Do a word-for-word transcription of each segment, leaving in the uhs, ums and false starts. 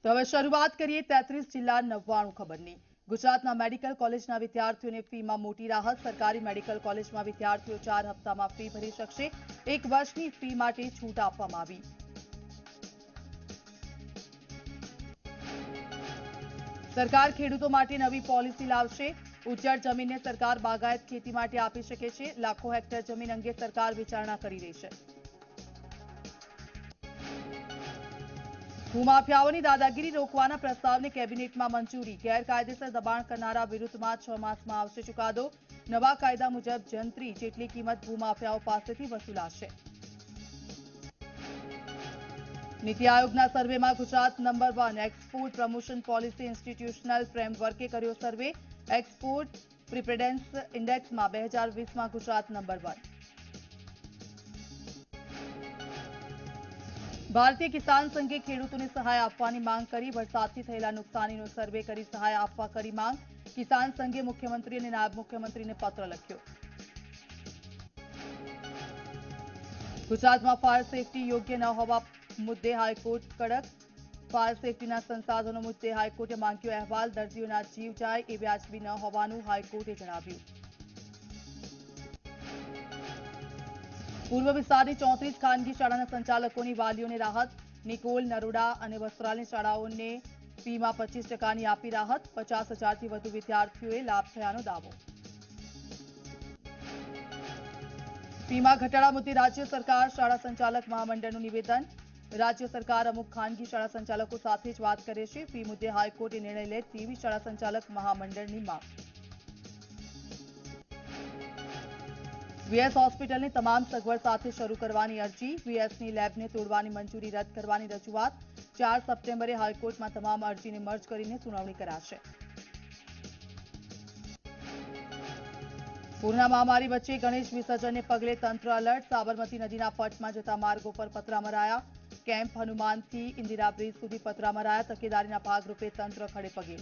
તો હવે શરૂઆત કરીએ તેત્રીસ જિલ્લા નવ્વાણું ખબરની। ગુજરાતના મેડિકલ કોલેજના વિદ્યાર્થીઓને ફીમાં મોટી રાહત। સરકારી મેડિકલ કોલેજમાં વિદ્યાર્થીઓ ચાર હપ્તામાં ફી ભરી શકશે। એક વર્ષની ફી માટે છૂટ આપવામાં આવી। સરકાર ખેડૂતો માટે નવી પોલિસી લાવશે। ઉજ્જડ જમીનને સરકાર બાગાયત ખેતી માટે આપી શકે છે। લાખો હેક્ટર જમીન અંગે સરકાર વિચારણા કરી રહી છે। ભૂમાફિયાઓની દાદાગીરી રોકવાના પ્રસ્તાવને કેબિનેટમાં મંજૂરી। ગેરકાયદેસર દબાણ કરનારા વિરુદ્ધમાં છ માસમાં આવશે ચુકાદો। નવા કાયદા મુજબ જંત્રી જેટલી કિંમત ભૂમાફિયાઓ પાસેથી વસૂલાશે। નીતિ આયોગના સર્વેમાં Gujarat number one. Export promotion policy institutional ફ્રેમવર્કે કર્યો સર્વે। એક્સપોર્ટ પ્રિપેરેડનેસ ઇન્ડેક્સમાં બે હજાર વીસમાં ગુજરાત નંબર વન। ભારતીય કિસાન સંઘે ખેડૂતોને સહાય આપવાની માંગ કરી। વરસાદથી થયેલા નુકસાનીનો સર્વે કરી સહાય આપવા કરી માંગ। કિસાન સંઘે મુખ્યમંત્રી અને નાયબ મુખ્યમંત્રીને પત્ર લખ્યો। ગુજરાતમાં ફાયર સેફટી યોગ્ય ન હોવા મુદ્દે હાઈકોર્ટ કડક। ફાયર સેફટીના સંસાધનો મુદ્દે હાઈકોર્ટે માંગ્યો અહેવાલ। દર્દીઓના જીવ જાય એ વ્યાજબી ન હોવાનું હાઈકોર્ટે જણાવ્યું। પૂર્વ વિસ્તારની ચોત્રીસ ખાનગી શાળાના સંચાલકોની વાલીઓને રાહત। નિકોલ, નરોડા અને વસ્ત્રાલની શાળાઓને ફીમાં પચીસ ટકાની આપી રાહત। પચાસ હજારથી વધુ વિદ્યાર્થીઓએ લાભ થયાનો દાવો। ફીમાં ઘટાડા મુદ્દે રાજ્ય સરકાર શાળા સંચાલક મહામંડળનું નિવેદન। રાજ્ય સરકાર અમુક ખાનગી શાળા સંચાલકો સાથે જ વાત કરે છે। ફી મુદ્દે હાઈકોર્ટે નિર્ણય લે તેવી શાળા સંચાલક મહામંડળની માંગ। વીએસ હોસ્પિટલને તમામ સગવડ સાથે શરૂ કરવાની અરજી। વીએસની લેબને તોડવાની મંજૂરી રદ કરવાની રજૂઆત। ચાર સપ્ટેમ્બરે હાઈકોર્ટમાં તમામ અરજીને મર્જ કરીને સુનાવણી કરાશે। પૂરના મહામારી વચ્ચે ગણેશ વિસર્જનને પગલે તંત્ર એલર્ટ। સાબરમતી નદીના પટમાં જતા માર્ગો પર પતરા મરાયા। કેમ્પ હનુમાનથી ઇન્દિરા બ્રિજ સુધી પતરા મરાયા। તકેદારીના ભાગરૂપે તંત્ર ખડેપગે।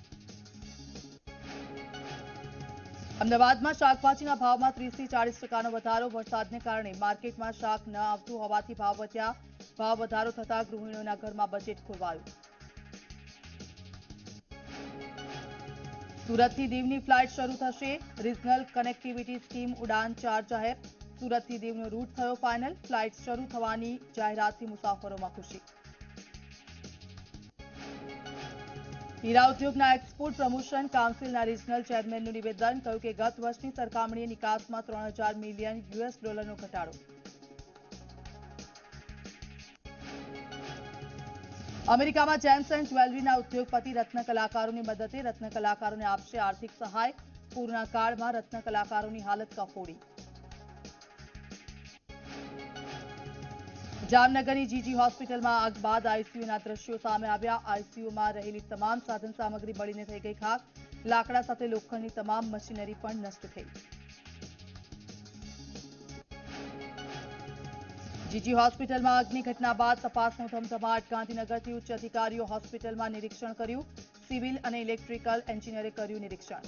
અમદાવાદમાં શાકભાજીના ભાવમાં ત્રીસથી ચાલીસ ટકાનો વધારો। વરસાદને કારણે માર્કેટમાં શાક ન આવતું હોવાથી ભાવ વધ્યા। ભાવ વધારો થતાં ગૃહિણીઓના ઘરમાં બજેટ ખોરવાયું। સુરતથી દીવની ફ્લાઇટ શરૂ થશે। રિજનલ કનેક્ટિવિટી સ્કીમ ઉડાન ચાર જાહેર। સુરતથી દીવનો રૂટ થયો ફાઇનલ। ફ્લાઇટ શરૂ થવાની જાહેરાતથી મુસાફરોમાં ખુશી। હીરા ઉદ્યોગના એક્સપોર્ટ પ્રમોશન કાઉન્સિલના રિજનલ ચેરમેનનું નિવેદન। કહ્યું કે ગત વર્ષની સરખામણીએ નિકાસમાં ત્રણ હજાર મિલિયન યુએસ ડોલરનો ઘટાડો। અમેરિકામાં જેમ્સ એન્ડ જ્વેલરીના ઉદ્યોગપતિ રત્ન કલાકારોની મદદે। રત્ન કલાકારોને આપશે આર્થિક સહાય। પૂરના કાળમાં રત્ન કલાકારોની હાલત કફોડી। જામનગરની જીજી હોસ્પિટલમાં આગ બાદ આઈસીયુના દ્રશ્યો સામે આવ્યા। આઈસીયુમાં રહેલી તમામ સાધન સામગ્રી બળીને થઈ ગઈ ખાક। લાકડા સાથે લોખંડની તમામ મશીનરી પણ નષ્ટ થઈ। જીજી હોસ્પિટલમાં આગની ઘટના બાદ તપાસનો ધમધમાટ। ગાંધીનગરથી ઉચ્ચ અધિકારીઓ હોસ્પિટલમાં નિરીક્ષણ કર્યું। સિવિલ અને ઇલેક્ટ્રિકલ એન્જિનિયરે કર્યું નિરીક્ષણ।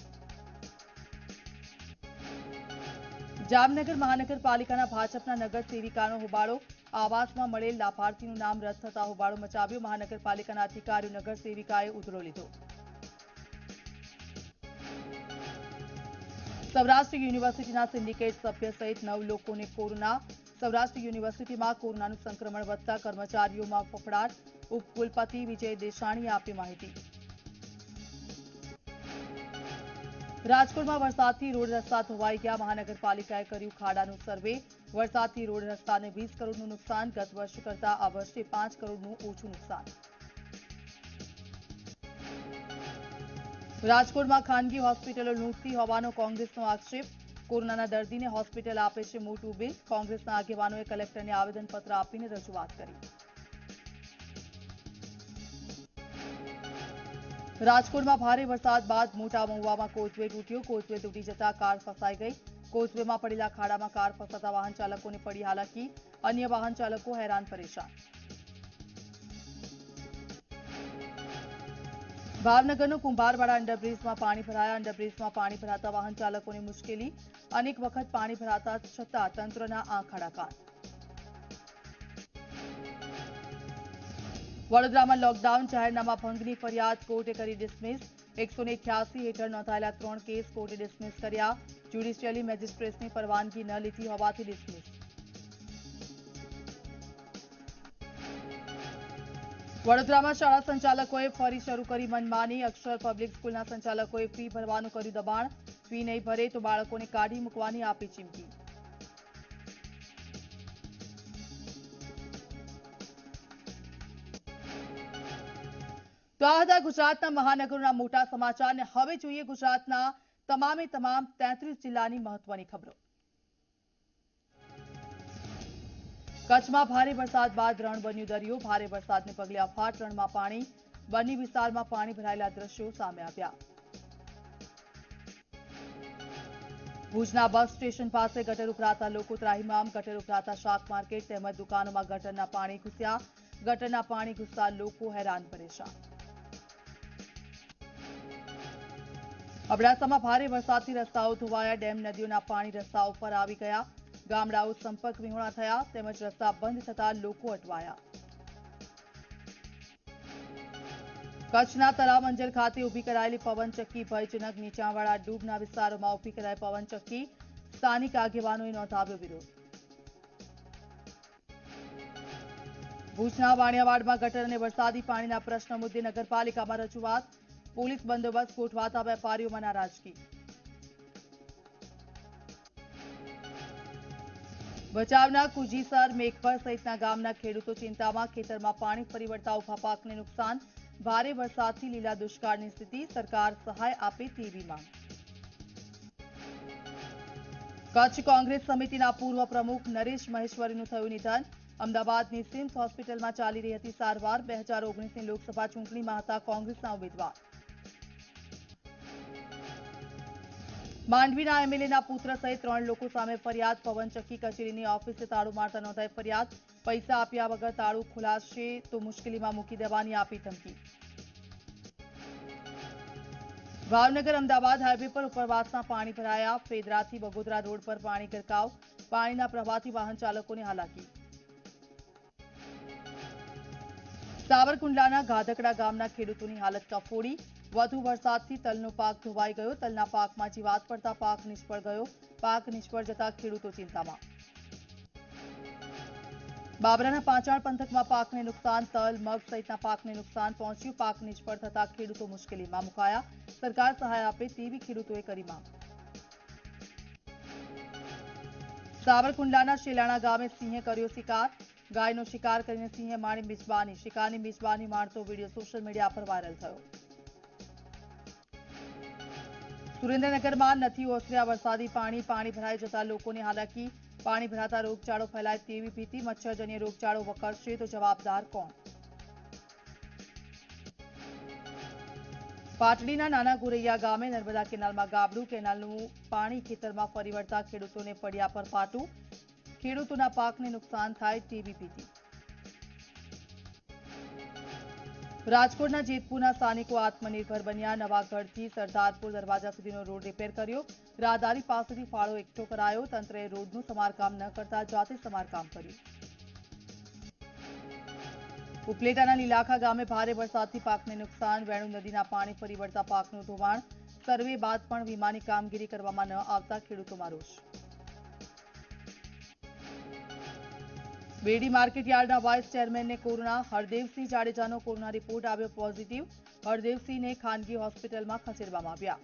જામનગર મહાનગરપાલિકાના ભાજપના નગર સેવિકાનો હોબાળો। આવાસમાં મળેલ લાભાર્થીનું નામ રદ થતા હોબાળો મચાવ્યો। મહાનગરપાલિકાના અધિકારીઓ નગર સેવિકાએ ઉધડો લીધો। સૌરાષ્ટ્ર યુનિવર્સિટીના સિન્ડિકેટ સભ્ય સહિત નવ લોકોને કોરોના। સૌરાષ્ટ્ર યુનિવર્સિટીમાં કોરોનાનું સંક્રમણ વધતા કર્મચારીઓમાં ફફડાટ। ઉપકુલપતિ વિજય દેસાણીએ આપી માહિતી। રાજકોટમાં વરસાદથી રોડ રસ્તા ધોવાઈ ગયા। મહાનગરપાલિકાએ કર્યું ખાડાનું સર્વે। વરસાદથી રોડ રસ્તાને વીસ કરોડનું નુકસાન। ગત વર્ષ કરતાં આ વર્ષે પાંચ કરોડનું ઓછું નુકસાન। રાજકોટમાં ખાનગી હોસ્પિટલો લૂંટતી હોવાનો કોંગ્રેસનો આક્ષેપ। કોરોનાના દર્દીને હોસ્પિટલ આપે છે મોટું બિલ। કોંગ્રેસના આગેવાનોએ કલેક્ટરને આવેદનપત્ર આપીને રજૂઆત કરી। રાજકોટમાં ભારે વરસાદ બાદ મોટા મહુવામાં કોઝવે તૂટ્યો। કોઝવે તૂટી જતા કાર ફસાઈ ગઈ। કોઝવેમાં પડેલા ખાડામાં કાર ફસાતા વાહન ચાલકોને પડી હાલાકી। અન્ય વાહન ચાલકો હેરાન પરેશાન। ભાવનગરનો કુંભારવાડા અંડરબ્રિજમાં પાણી ભરાયા। અંડરબ્રિજમાં પાણી ભરાતા વાહન ચાલકોને મુશ્કેલી। અનેક વખત પાણી ભરાતા છતાં તંત્રના આંખ આડા કાન। વડોદરામાં લોકડાઉન જાહેરનામા ભંગની ફરિયાદ કોર્ટે કરી ડિસમિસ એકસો અઠ્યાસી હેઠળ નોંધાયેલા ત્રણ કેસ કોર્ટે ડિસમિસ કર્યા જ્યુડિશિયલી મેજિસ્ટ્રેટની પરવાનગી ન લીધી હોવાથી ડિસમિસ વડોદરામાં શાળા સંચાલકોએ ફરી શરૂ કરી મનમાની અક્ષર પબ્લિક સ્કૂલના સંચાલકોએ ફી ભરવાનું કર્યું દબાણ ફી નહીં ભરે તો બાળકોને કાઢી મૂકવાની આપી ચીમકી તો આ હતા ગુજરાતના મહાનગરોના મોટા સમાચાર ને હવે જોઈએ ગુજરાતના તમામે તમામ તેત્રીસ જિલ્લાની મહત્વની ખબરો કચ્છમાં ભારે વરસાદ બાદ રણ બન્યું દરિયો ભારે વરસાદને પગલે અફાટ રણમાં પાણી બન્ની વિસ્તારમાં પાણી ભરાયેલા દ્રશ્યો સામે આવ્યા ભુજના બસ સ્ટેશન પાસે ગટર ઉભરાતા લોકો ત્રાહિમામ ગટર ઉભરાતા શાક માર્કેટ તેમજ દુકાનોમાં ગટરના પાણી ઘૂસ્યા ગટરના પાણી ઘૂસતા લોકો હેરાન પરેશાન અબડાસામાં ભારે વરસાદથી રસ્તાઓ ધોવાયા ડેમ નદીઓના પાણી રસ્તાઓ પર આવી ગયા ગામડાઓ સંપર્ક વિહોણા થયા તેમજ રસ્તા બંધ થતા લોકો અટવાયા કચ્છના તલાવંજર ખાતે ઊભી કરાયેલી પવનચક્કી ભયજનક નીચાણવાળા ડૂબના વિસ્તારોમાં ઊભી કરાઈ પવનચક્કી સ્થાનિક આગેવાનોએ નોંધાવ્યો વિરોધ ભુજના વાણિયાવાડમાં ગટર અને વરસાદી પાણીના પ્રશ્ન મુદ્દે નગરપાલિકામાં રજૂઆત પોલીસ બંદોબસ્ત ગોઠવાતા વેપારીઓમાં નારાજગી ભચાઉના કુજીસર મેઘપર સહિતના ગામના ખેડૂતો ચિંતામાં ખેતરમાં પાણી ફરી વળતા ઉભા પાકને નુકસાન ભારે વરસાદથી લીલા દુષ્કાળની સ્થિતિ સરકાર સહાય આપે તેવી માંગ કચ્છ કોંગ્રેસ સમિતિના પૂર્વ પ્રમુખ નરેશ મહેશ્વરીનું થયું નિધન અમદાવાદની સિમ્સ હોસ્પિટલમાં ચાલી રહી હતી સારવાર બે હજાર ઓગણીસની લોકસભા ચૂંટણીમાં હતા કોંગ્રેસના ઉમેદવાર માંડવીના એમએલએના પુત્ર સહિત ત્રણ લોકો સામે ફરિયાદ પવનચક્કી કચેરીની ઓફિસે તાળું મારતા નોંધાઈ ફરિયાદ પૈસા આપ્યા વગર તાળું ખુલાશે તો મુશ્કેલીમાં મૂકી દેવાની આપી ધમકી ભાવનગર અમદાવાદ હાઈવે પર ઉપરવાસના પાણી ભરાયા ફેદરાથી બગોદરા રોડ પર પાણી ગરકાવ પાણીના પ્રવાહથી વાહન ચાલકોને હાલાકી સાવરકુંડલાના ગાધકડા ગામના ખેડૂતોની હાલત કફોડી વધુ વરસાદથી તલનો પાક ધોવાઈ ગયો તલના પાકમાં જીવાત પડતા પાક નિષ્ફળ ગયો પાક નિષ્ફળ જતા ખેડૂતો ચિંતામાં બાબરાના પાંચાળ પંથકમાં પાકને નુકસાન તલ મગ સહિતના પાકને નુકસાન પહોંચ્યું પાક નિષ્ફળ થતા ખેડૂતો મુશ્કેલીમાં મુકાયા સરકાર સહાય આપે તેવી ખેડૂતોએ કરી માંગ સાવરકુંડલાના શેલાણા ગામે સિંહે કર્યો શિકાર ગાયનો શિકાર કરીને સિંહે માણી મિજબાની શિકારની મિજબાની માણતો વિડીયો સોશિયલ મીડિયા પર વાયરલ થયો સુરેન્દ્રનગરમાં નથી ઓસર્યા વરસાદી પાણી પાણી ભરાઈ જતા લોકોને હાલાકી પાણી ભરાતા રોગચાળો ફેલાય તેવી ભીતિ મચ્છરજન્ય રોગચાળો વકરશે તો જવાબદાર કોણ પાટડીના નાના ગોરૈયા ગામે નર્મદા કેનાલમાં ગાબડું કેનાલનું પાણી ખેતરમાં ફરી વળતા ખેડૂતોને પડ્યા પર પાટું ખેડૂતોના પાકને નુકસાન થાય તેવી ભીતિ રાજકોટના જેતપુરના સ્થાનિકો આત્મનિર્ભર બન્યા નવાગઢથી સરદારપુર દરવાજા સુધીનો રોડ રિપેર કર્યો રાહદારી પાસેથી ફાળો એકઠો કરાયો તંત્રએ રોડનું સમારકામ ન કરતા જાતે સમારકામ કર્યું ઉપલેટાના લીલાખા ગામે ભારે વરસાદથી પાકને નુકસાન વેણુ નદીના પાણી ફરી વળતા પાકનું ધોવાણ સર્વે બાદ પણ વીમાની કામગીરી કરવામાં ન આવતા ખેડૂતોમાં રોષ બેડી માર્કેટ યાર્ડના વાઇસ ચેરમેનને કોરોના હરદેવસિંહ જાડેજાનો કોરોના રિપોર્ટ આવ્યો પોઝિટિવ હરદેવસિંહને ખાનગી હોસ્પિટલમાં ખસેડવામાં આવ્યા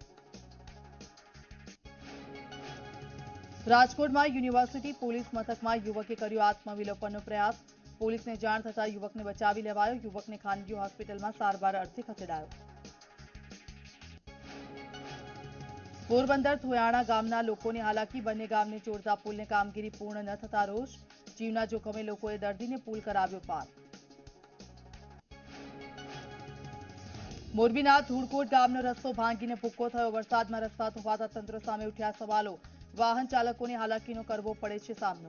રાજકોટમાં યુનિવર્સિટી પોલીસ મથકમાં યુવકે કર્યો આત્મવિલોપનનો પ્રયાસ પોલીસને જાણ થતાં યુવકને બચાવી લેવાયો યુવકને ખાનગી હોસ્પિટલમાં સારવાર અર્થે ખસેડાયો પોરબંદર થોયાણા ગામના લોકોની હાલાકી બંને ગામને જોડતા પુલની કામગીરી પૂર્ણ ન થતા રોષ જીવના જોખમે લોકોએ દર્દીને પુલ કરાવ્યો પાર મોરબીના ધૂળકોટ ગામનો રસ્તો ભાંગીને ભૂક્કો થયો વરસાદમાં રસ્તા ધોવાતા તંત્ર સામે ઉઠ્યા સવાલો વાહન ચાલકોને હાલાકીનો કરવો પડે છે સામનો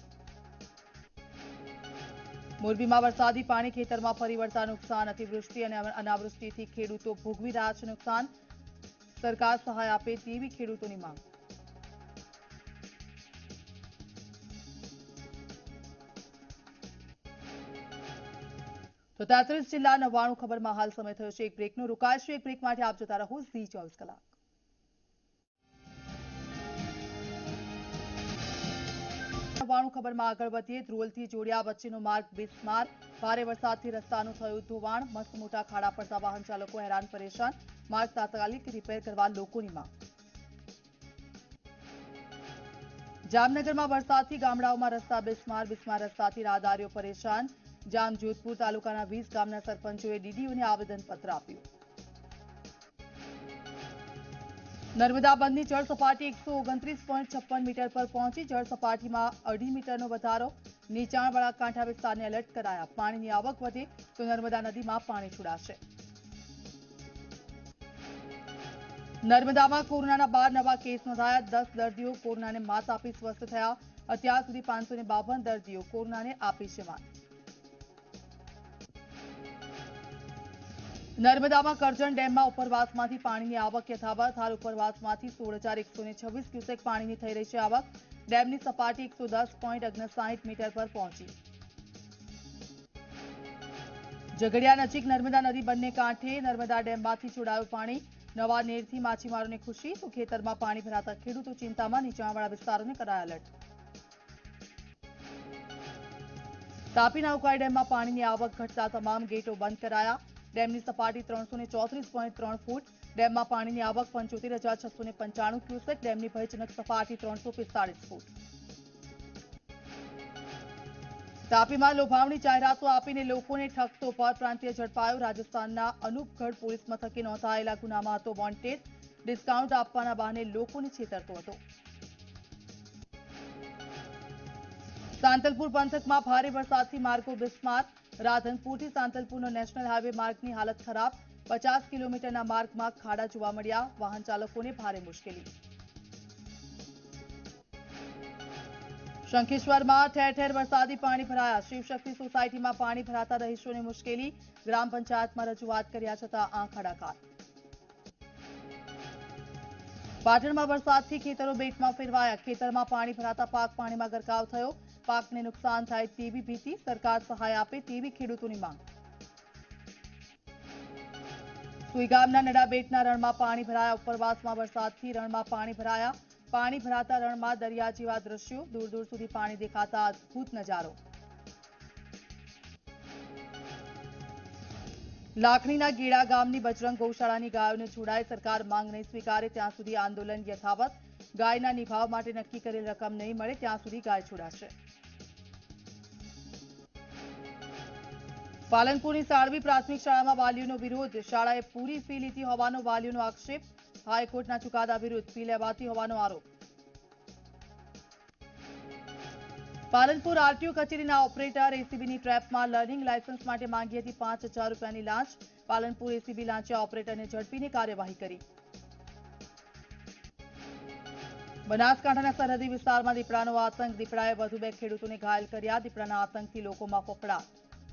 મોરબીમાં વરસાદી પાણી ખેતરમાં ફરી વળતા નુકસાન અતિવૃષ્ટિ અને અનાવૃષ્ટિથી ખેડૂતો ભોગવી રહ્યા છે નુકસાન સરકાર સહાય આપે તેવી ખેડૂતોની માંગ તો તેત્રીસ જિલ્લા નવ્વાણું ખબરમાં હાલ સમય થયો છે એક બ્રેકનો. રોકાઈશું એક બ્રેક માટે. આપ જોતા રહો ઝી ચોવીસ કલાક. નવ્વાણું ખબરમાં આગળ વધીએ. ધ્રોલથી જોડિયા વચ્ચેનો માર્ગ બિસ્માર. ભારે વરસાદથી રસ્તાનું થયું ધોવાણ. મસ્ત મોટા ખાડા પડતા વાહન ચાલકો હેરાન પરેશાન. માર્ગ તાત્કાલિક રિપેર કરવા લોકોની માંગ. જામનગરમાં વરસાદથી ગામડાઓમાં રસ્તા બિસ્માર. બિસ્માર રસ્તાથી રાહદારીઓ પરેશાન. જામજોધપુર તાલુકાના વીસ ગામના સરપંચોએ ડીડીઓને આવેદનપત્ર આપ્યું. નર્મદા બંધની જળ સપાટી એકસો ઓગણત્રીસ પોઈન્ટ છપ્પન મીટર પર પહોંચી. જળ સપાટીમાં અઢી મીટરનો વધારો. નીચાણવાળા કાંઠા વિસ્તારને એલર્ટ કરાયા. પાણીની આવક વધે તો નર્મદા નદીમાં પાણી છોડાશે. નર્મદામાં કોરોનાના બાર નવા કેસ નોંધાયા. દસ દર્દીઓ કોરોનાને માત આપી સ્વસ્થ થયા. અત્યાર સુધી પાંચસો બાવન દર્દીઓ કોરોનાને આપી છે માત. નર્મદામાં કરજણ ડેમમાં ઉપરવાસમાંથી પાણીની આવક યથાવત. હાલ ઉપરવાસમાંથી સોળ હજાર એકસો છવ્વીસ ક્યુસેક પાણીની થઈ રહી છે આવક. ડેમની સપાટી એકસો દસ પોઈન્ટ ઓગણસાઠ મીટર પર પહોંચી. ઝઘડિયા નજીક નર્મદા નદી બંને કાંઠે. નર્મદા ડેમમાંથી છોડાયું પાણી. નવા નીરથી માછીમારોને ખુશી તો ખેતરમાં પાણી ભરાતા ખેડૂતો ચિંતામાં. નીચાણવાળા વિસ્તારોને કરાયા એલર્ટ. તાપીના ઉકાઈ ડેમમાં પાણીની આવક ઘટતા તમામ ગેટો બંધ કરાયા. ડેમની સપાટી ત્રણસો ચોત્રીસ પોઈન્ટ ત્રણ ફૂટ. ડેમમાં પાણીની આવક પંચોતેર હજાર છસો પંચાણું ક્યુસેક. ડેમની ભયજનક સપાટી ત્રણસો પિસ્તાળીસ ફૂટ. તાપીમાં લોભાવણી જાહેરાતો આપીને લોકોને ઠગતો પરપ્રાંતીય ઝડપાયો. રાજસ્થાનના અનુપગઢ પોલીસ મથકે નોંધાયેલા ગુનામાં હતો વોન્ટેડ. ડિસ્કાઉન્ટ આપવાના બહાને લોકોને છેતરતો હતો. સાંતલપુર પંથકમાં ભારે વરસાદથી માર્ગો બિસ્માર. રાધનપુરથી સાંતલપુરનો નેશનલ હાઈવે માર્ગની હાલત ખરાબ. પચાસ કિલોમીટરના માર્ગમાં ખાડા જોવા મળ્યા. વાહન ચાલકોને ભારે મુશ્કેલી. શંખેશ્વરમાં ઠેર ઠેર વરસાદી પાણી ભરાયા. શિવશક્તિ સોસાયટીમાં પાણી ભરાતા રહીશોને મુશ્કેલી. ગ્રામ પંચાયતમાં રજૂઆત કર્યા છતાં આંખ આડાકાર. પાટણમાં વરસાદથી ખેતરો બેટમાં ફેરવાયા. ખેતરમાં પાણી ભરાતા પાક પાણીમાં ગરકાવ થયો. પાકને નુકસાન થાય તેવી ભીતિ. સરકાર સહાય આપે તેવી ખેડૂતોની માંગ. સુઈગામના નડાબેટના રણમાં પાણી ભરાયા. ઉપરવાસમાં વરસાદથી રણમાં પાણી ભરાયા. પાણી ભરાતા રણમાં દરિયા જેવા દ્રશ્યો. દૂર દૂર સુધી પાણી દેખાતા અદભુત નજારો. લાખણીના ગેડા ગામની બજરંગ ગૌશાળાની ગાયોને છોડાય. સરકાર માંગ નહીં સ્વીકારે ત્યાં સુધી આંદોલન યથાવત. ગાયના નિભાવ માટે નક્કી કરેલ રકમ નહીં મળે ત્યાં સુધી ગાય છોડાશે. પાલનપુરની સાળવી પ્રાથમિક શાળામાં વાલીઓનો વિરોધ. શાળાએ પૂરી ફી લીધી હોવાનો વાલીઓનો આક્ષેપ. હાઈકોર્ટના ચુકાદા વિરુદ્ધ ફી લેવાતી હોવાનો આરોપ. પાલનપુર આરટીઓ કચેરીના ઓપરેટર એસીબીની ટ્રેપમાં. લર્નિંગ લાયસન્સ માટે માંગી હતી પાંચ હજાર રૂપિયાની લાંચ. પાલનપુર એસીબી લાંચે ઓપરેટરને ઝડપીને કાર્યવાહી કરી. બનાસકાંઠાના સરહદી વિસ્તારમાં દીપડાનો આતંક. દીપડાએ વધુ બે ખેડૂતોને ઘાયલ કર્યા. દીપડાના આતંકથી લોકોમાં ફફડાટ.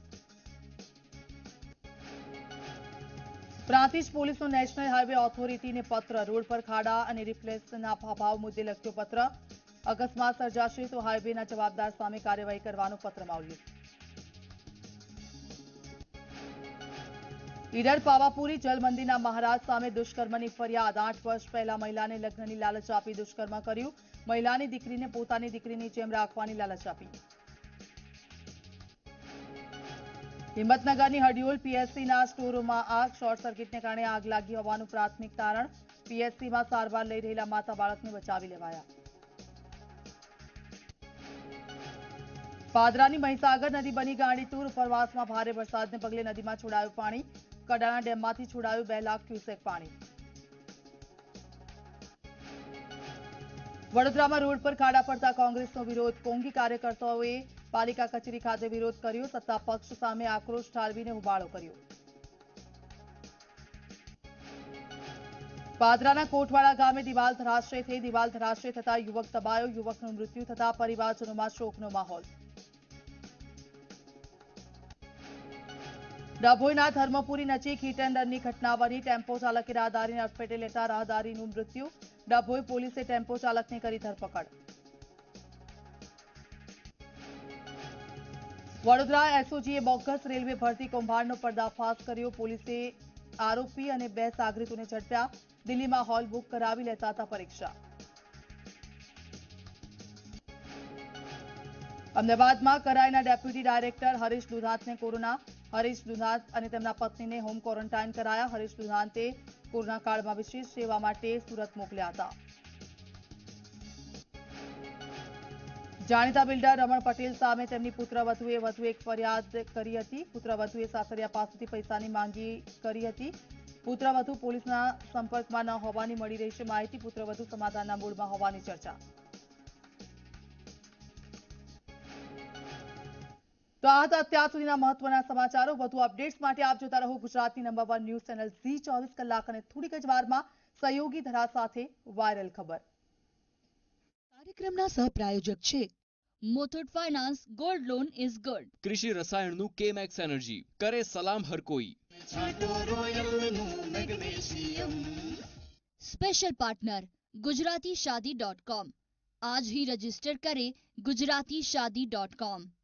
પ્રાંતિજ પોલીસનો નેશનલ હાઈવે ઓથોરિટીને પત્ર. રોડ પર ખાડા અને રિપ્લેસના અભાવ મુદ્દે લખ્યો પત્ર. અકસ્માત સર્જાશે તો હાઈવેના જવાબદાર સામે કાર્યવાહી કરવાનો પત્રમાં ઉલ્લેખ. ઈડર પાવાપુરી જલમંદિરના મહારાજ સામે દુષ્કર્મની ફરિયાદ. આઠ વર્ષ પહેલા મહિલાને લગ્નની લાલચ આપી દુષ્કર્મ કર્યું. મહિલાની દીકરીને પોતાની દીકરીની જેમ રાખવાની લાલચ આપી. હિંમતનગરની હડિયોલ પીએસસીના સ્ટોરમાં આગ. શોર્ટ સર્કિટને કારણે આગ લાગી હોવાનું પ્રાથમિક તારણ. પીએસસીમાં સારવાર લઈ રહેલા માતા બાળકને બચાવી લેવાયા. પાદરાની મહીસાગર નદી બની ગાંડીતુર. ઉપરવાસમાં ભારે વરસાદને પગલે નદીમાં છોડાયું પાણી. કડાણા ડેમમાંથી છોડાયું બે લાખ ક્યુસેક પાણી. વડોદરામાં રોડ પર ખાડા પડતા કોંગ્રેસનો વિરોધ. કોંગી કાર્યકર્તાઓએ પાલિકા કચેરી ખાતે વિરોધ કર્યો. સત્તા પક્ષ સામે આક્રોશ ઠાલવીને હોબાળો કર્યો. પાદરાના કોટવાડા ગામે દિવાલ ધરાશય થઈ. દિવાલ ધરાશય થતા યુવક દબાયો. યુવકનું મૃત્યુ થતા પરિવારજનોમાં શોકનો માહોલ. ડભોઈના ધર્મપુરી નજીક હિટ એન્ડ રનની ઘટના બની. ટેમ્પો ચાલકે રાહદારીને અડફેટે લેતા રાહદારીનું મૃત્યુ. ડભોઈ પોલીસે ટેમ્પો ચાલકની કરી ધરપકડ. વડોદરા એસઓજીએ બોગસ રેલવે ભરતી કૌભાંડનો પર્દાફાશ કર્યો. પોલીસે આરોપી અને બે સાગરીતોને ઝડપ્યા. દિલ્હીમાં હોલ બુક કરાવી લેતા હતા પરીક્ષા. અમદાવાદમાં કરાઈના ડેપ્યુટી ડાયરેક્ટર હરીશ દુધાતને કોરોના. હરીશ દુધાત અને તેમના પત્નીને હોમ ક્વોરન્ટાઇન કરાયા. હરીશ દુધાતે કોરોના કાળમાં વિશેષ સેવા માટે સુરત મોકલ્યા હતા. જાણીતા બિલ્ડર રમણ પટેલ સામે તેમની પુત્રવધુએ વધુ એક ફરિયાદ કરી હતી. પુત્રવધુએ સાસરિયા પાસેથી પૈસાની માંગી કરી હતી. પુત્રવધુ પોલીસના સંપર્કમાં ન હોવાની મળી રહી છે માહિતી. પુત્રવધુ સમાધાનના મૂડમાં હોવાની ચર્ચા. તો આ હતા અત્યાર સુધીના મહત્વના સમાચારો. વધુ અપડેટ્સ માટે આપ જોતા રહો ગુજરાતની number one news channel Zee ચોવીસ કલાક અને થોડીક જ વારમાં સહયોગી ધરા સાથે વાયરલ ખબર. કાર્યક્રમના સહપ્રાયોજક છે Muthoot finance. Gold loan is good. કૃષિ રસાયણનું કેમેક્સ એનર્જી કરે સલામ હર કોઈ. स्पेशल पार्टनर गुजराती शादी डॉट कॉम. आज ही रजिस्टर करें गुजराती शादी डॉट कॉम.